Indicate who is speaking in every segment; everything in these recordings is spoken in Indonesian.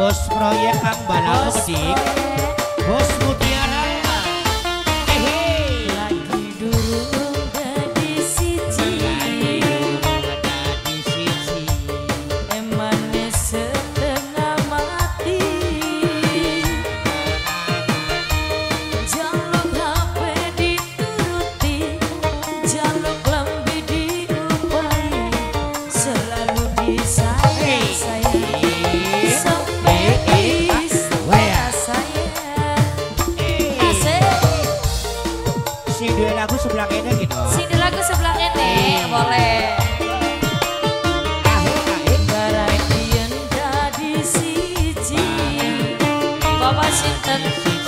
Speaker 1: Bos proyek Kang Bala Kedik, Bos Mutiara.
Speaker 2: Lagi durung dadi siji, emane setengah mati. Jaluk HP dituruti, jaluk lembi diupahi, selalu disayang-sayang.
Speaker 1: Si dua lagu sebelah kene gitu.
Speaker 2: Sing di lagu sebelah kene boleh. Garai yen dadi siji, Bapak sinten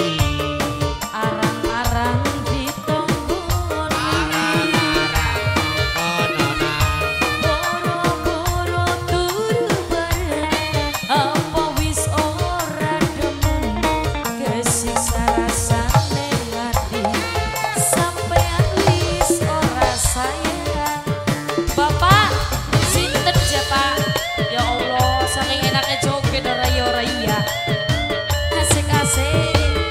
Speaker 2: arang-arang ditonggoni, boro-boro turu bareng, apa wis ora demen kesiksa rasane hati. Sampean wis ora sayang. Bapak sinten ja Pak? Ya Allah, saking enaknya joget ora ya ora iya. Asik-asik.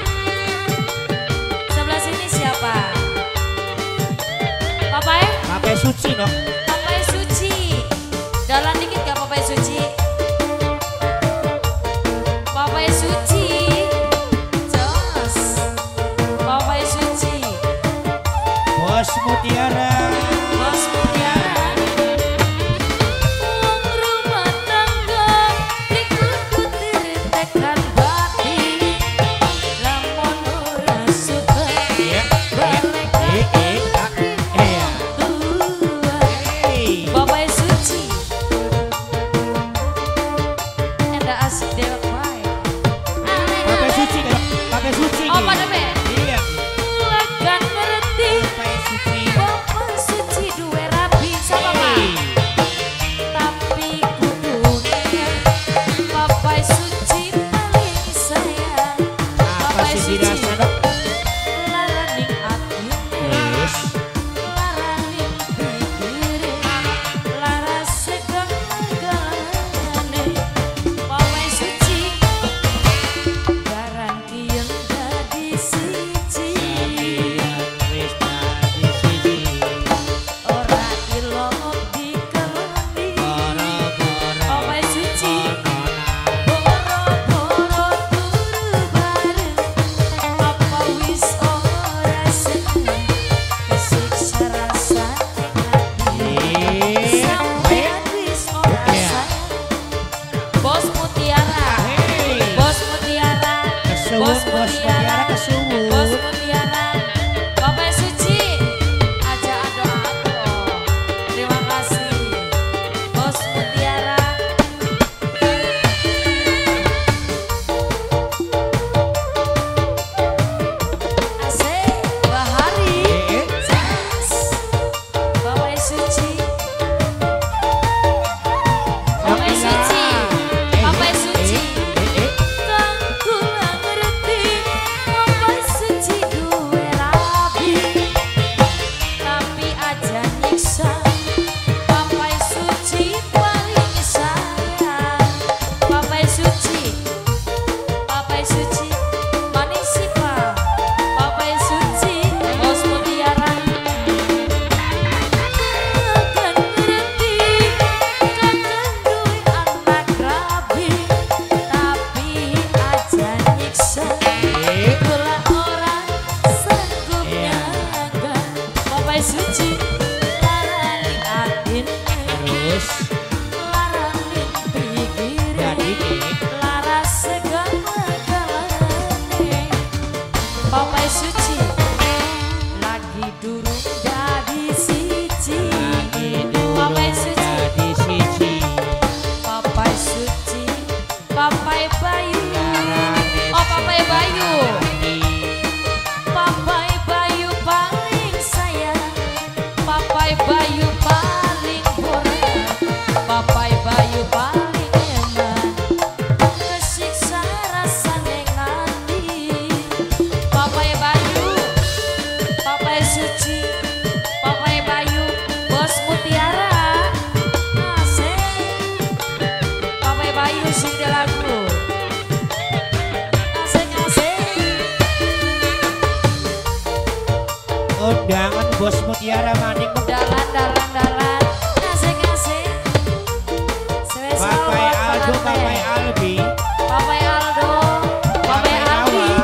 Speaker 1: Bos Mutiara Manik.
Speaker 2: Dalan. Kasih. Spesial
Speaker 1: Papai
Speaker 2: buat
Speaker 1: Aldo,
Speaker 2: pengantin.
Speaker 1: Papai Albi.
Speaker 2: Papai Aldo, Papai Aldi.
Speaker 1: Awang.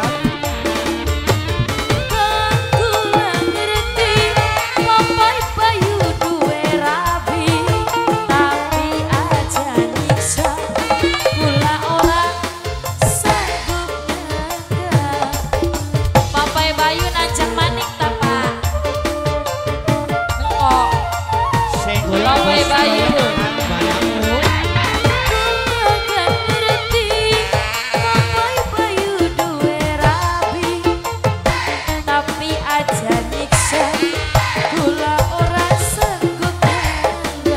Speaker 2: Kula ngerti Papai Bayu duwe rabi, tapi aja nyiksa kula ora sanggup jaga. Papai Bayu nanjang manik ta Pak? Engko
Speaker 1: Sing
Speaker 2: Papai
Speaker 1: bos
Speaker 2: Bayu.
Speaker 1: balamu.
Speaker 2: kula ngerti Papai Bayu duwe rabi, tapi aja nyiksa kula ora sanggup jaga.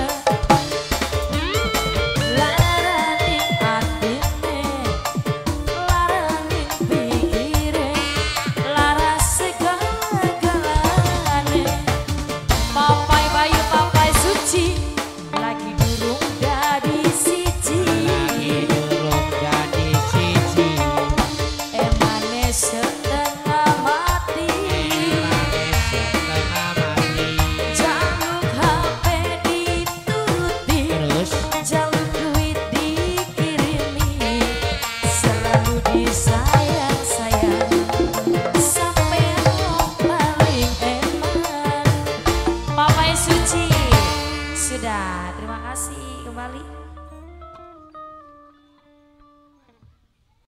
Speaker 2: Laraning atine, laraning pikire, laras segala-galane. Papai Bayu, Papai Suci, lagi durung dadi siji.
Speaker 1: Durung jadi siji.
Speaker 2: Emane setengah mati,
Speaker 1: Setengah mati.
Speaker 2: jaluk HP dituruti,
Speaker 1: Terus
Speaker 2: jaluk duit dikirimi, selalu disayang-sayang, sampai yang paling eman. Papai Suci, sudah, terima kasih kembali.